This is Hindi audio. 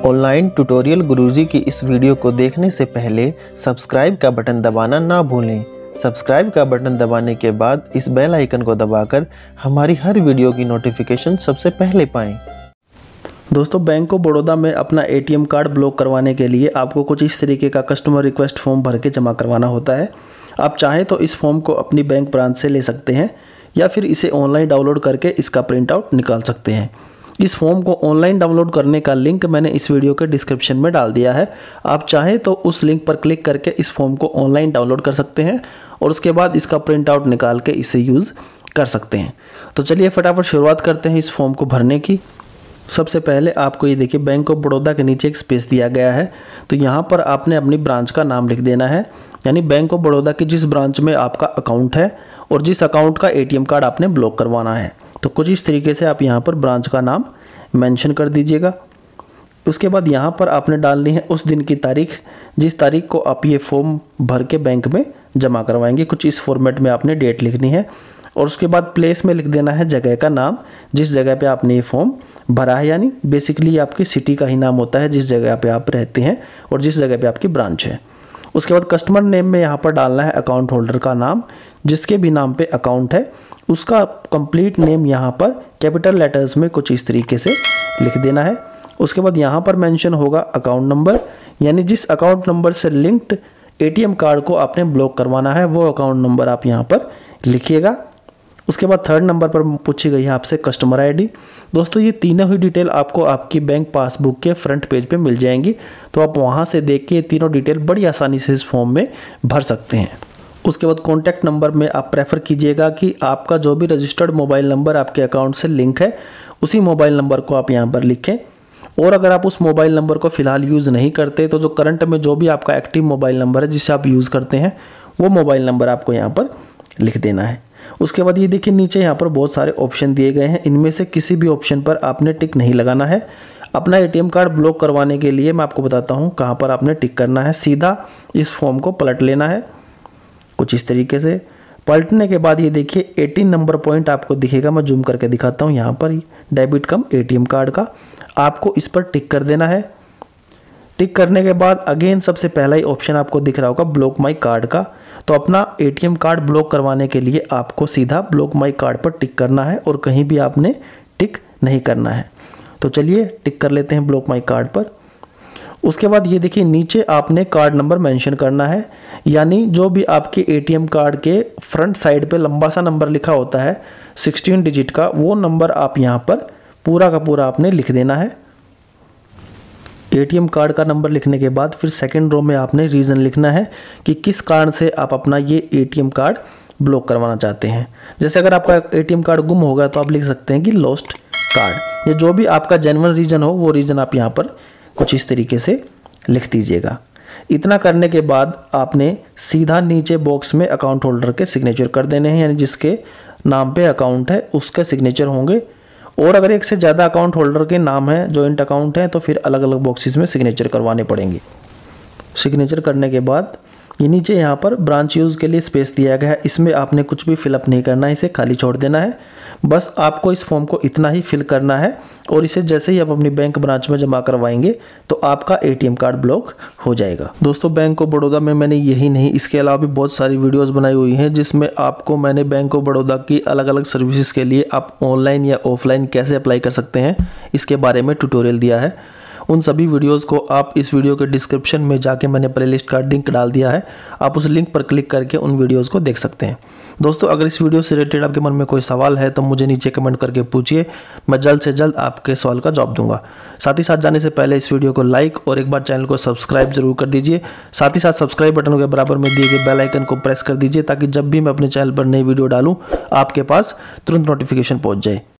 ऑनलाइन ट्यूटोरियल गुरुजी की इस वीडियो को देखने से पहले सब्सक्राइब का बटन दबाना ना भूलें। सब्सक्राइब का बटन दबाने के बाद इस बेल आइकन को दबाकर हमारी हर वीडियो की नोटिफिकेशन सबसे पहले पाएं। दोस्तों, बैंक ऑफ बड़ौदा में अपना एटीएम कार्ड ब्लॉक करवाने के लिए आपको कुछ इस तरीके का कस्टमर रिक्वेस्ट फॉर्म भर के जमा करवाना होता है। आप चाहें तो इस फॉर्म को अपनी बैंक ब्रांच से ले सकते हैं या फिर इसे ऑनलाइन डाउनलोड करके इसका प्रिंट आउट निकाल सकते हैं। इस फॉर्म को ऑनलाइन डाउनलोड करने का लिंक मैंने इस वीडियो के डिस्क्रिप्शन में डाल दिया है। आप चाहें तो उस लिंक पर क्लिक करके इस फॉर्म को ऑनलाइन डाउनलोड कर सकते हैं और उसके बाद इसका प्रिंट आउट निकाल के इसे यूज़ कर सकते हैं। तो चलिए फटाफट शुरुआत करते हैं इस फॉर्म को भरने की। सबसे पहले आपको ये देखिए, बैंक ऑफ बड़ौदा के नीचे एक स्पेस दिया गया है, तो यहाँ पर आपने अपनी ब्रांच का नाम लिख देना है। यानी बैंक ऑफ बड़ौदा की जिस ब्रांच में आपका अकाउंट है और जिस अकाउंट का एटीएम कार्ड आपने ब्लॉक करवाना है, तो कुछ इस तरीके से आप यहाँ पर ब्रांच का नाम मेंशन कर दीजिएगा। उसके बाद यहाँ पर आपने डालनी है उस दिन की तारीख, जिस तारीख को आप ये फॉर्म भर के बैंक में जमा करवाएंगे। कुछ इस फॉर्मेट में आपने डेट लिखनी है और उसके बाद प्लेस में लिख देना है जगह का नाम, जिस जगह पे आपने ये फॉर्म भरा है। यानी बेसिकली आपकी सिटी का ही नाम होता है जिस जगह पे आप रहते हैं और जिस जगह पे आपकी ब्रांच है। उसके बाद कस्टमर नेम में यहाँ पर डालना है अकाउंट होल्डर का नाम, जिसके भी नाम पे अकाउंट है उसका कंप्लीट नेम यहाँ पर कैपिटल लेटर्स में कुछ इस तरीके से लिख देना है। उसके बाद यहाँ पर मेंशन होगा अकाउंट नंबर, यानी जिस अकाउंट नंबर से लिंक्ड एटीएम कार्ड को आपने ब्लॉक करवाना है वो अकाउंट नंबर आप यहाँ पर लिखिएगा। उसके बाद थर्ड नंबर पर पूछी गई है आपसे कस्टमर आईडी। दोस्तों, ये तीनों ही डिटेल आपको आपकी बैंक पासबुक के फ्रंट पेज पे मिल जाएंगी, तो आप वहाँ से देख के ये तीनों डिटेल बड़ी आसानी से इस फॉर्म में भर सकते हैं। उसके बाद कॉन्टैक्ट नंबर में आप प्रेफर कीजिएगा कि आपका जो भी रजिस्टर्ड मोबाइल नंबर आपके अकाउंट से लिंक है उसी मोबाइल नंबर को आप यहाँ पर लिखें। और अगर आप उस मोबाइल नंबर को फ़िलहाल यूज़ नहीं करते तो जो करंट में जो भी आपका एक्टिव मोबाइल नंबर है जिसे आप यूज़ करते हैं वो मोबाइल नंबर आपको यहाँ पर लिख देना है। उसके बाद ये देखिए, नीचे यहाँ पर बहुत सारे ऑप्शन दिए गए हैं, इनमें से किसी भी ऑप्शन पर आपने टिक नहीं लगाना है। अपना एटीएम कार्ड ब्लॉक करवाने के लिए मैं आपको बताता हूँ कहाँ पर आपने टिक करना है। सीधा इस फॉर्म को पलट लेना है कुछ इस तरीके से। पलटने के बाद ये देखिए 18 नंबर पॉइंट आपको दिखेगा, मैं जूम करके दिखाता हूँ। यहाँ पर डेबिट कम एटीएम कार्ड का आपको इस पर टिक कर देना है। टिक करने के बाद अगेन सबसे पहला ही ऑप्शन आपको दिख रहा होगा ब्लॉक माई कार्ड का, तो अपना एटीएम कार्ड ब्लॉक करवाने के लिए आपको सीधा ब्लॉक माई कार्ड पर टिक करना है और कहीं भी आपने टिक नहीं करना है। तो चलिए टिक कर लेते हैं ब्लॉक माई कार्ड पर। उसके बाद ये देखिए, नीचे आपने कार्ड नंबर मेंशन करना है, यानी जो भी आपके एटीएम कार्ड के फ्रंट साइड पे लंबा सा नंबर लिखा होता है 16 डिजिट का, वो नंबर आप यहाँ पर पूरा का पूरा आपने लिख देना है। एटीएम कार्ड का नंबर लिखने के बाद फिर सेकंड रो में आपने रीज़न लिखना है कि किस कारण से आप अपना ये एटीएम कार्ड ब्लॉक करवाना चाहते हैं। जैसे अगर आपका एटीएम कार्ड गुम हो गया तो आप लिख सकते हैं कि लॉस्ट कार्ड, या जो भी आपका जेन्युइन रीज़न हो वो रीज़न आप यहाँ पर कुछ इस तरीके से लिख दीजिएगा। इतना करने के बाद आपने सीधा नीचे बॉक्स में अकाउंट होल्डर के सिग्नेचर कर देने हैं, यानी जिसके नाम पे अकाउंट है उसके सिग्नेचर होंगे। और अगर एक से ज़्यादा अकाउंट होल्डर के नाम है, जॉइंट अकाउंट है, तो फिर अलग अलग बॉक्सेस में सिग्नेचर करवाने पड़ेंगे। सिग्नेचर करने के बाद ये नीचे यहाँ पर ब्रांच यूज़ के लिए स्पेस दिया गया है, इसमें आपने कुछ भी फिलअप नहीं करना है, इसे खाली छोड़ देना है। बस आपको इस फॉर्म को इतना ही फिल करना है और इसे जैसे ही आप अपनी बैंक ब्रांच में जमा करवाएंगे तो आपका एटीएम कार्ड ब्लॉक हो जाएगा। दोस्तों, बैंक ऑफ बड़ौदा में मैंने यही नहीं, इसके अलावा भी बहुत सारी वीडियोस बनाई हुई हैं जिसमें आपको मैंने बैंक ऑफ बड़ौदा की अलग अलग सर्विसेज के लिए आप ऑनलाइन या ऑफलाइन कैसे अप्लाई कर सकते हैं इसके बारे में ट्यूटोरियल दिया है। उन सभी वीडियोस को आप इस वीडियो के डिस्क्रिप्शन में जाके मैंने प्लेलिस्ट का लिंक डाल दिया है, आप उस लिंक पर क्लिक करके उन वीडियोस को देख सकते हैं। दोस्तों, अगर इस वीडियो से रिलेटेड आपके मन में कोई सवाल है तो मुझे नीचे कमेंट करके पूछिए, मैं जल्द से जल्द आपके सवाल का जवाब दूंगा। साथ ही साथ जाने से पहले इस वीडियो को लाइक और एक बार चैनल को सब्सक्राइब जरूर कर दीजिए। साथ ही साथ सब्सक्राइब बटन के बराबर में दिए गए बेल आइकन को प्रेस कर दीजिए ताकि जब भी मैं अपने चैनल पर नई वीडियो डालूँ आपके पास तुरंत नोटिफिकेशन पहुँच जाए।